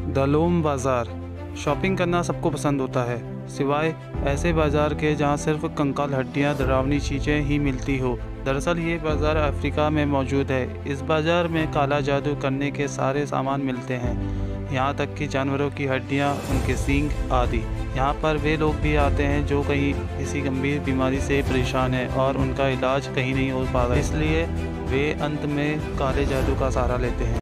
दलोम बाज़ार। शॉपिंग करना सबको पसंद होता है, सिवाय ऐसे बाज़ार के जहां सिर्फ कंकाल, हड्डियां, डरावनी चीज़ें ही मिलती हो। दरअसल ये बाज़ार अफ्रीका में मौजूद है। इस बाज़ार में काला जादू करने के सारे सामान मिलते हैं, यहाँ तक कि जानवरों की हड्डियाँ, उनके सींग आदि। यहाँ पर वे लोग भी आते हैं जो कहीं किसी गंभीर बीमारी से परेशान है और उनका इलाज कहीं नहीं हो पा रहा, इसलिए वे अंत में काले जादू का सहारा लेते हैं।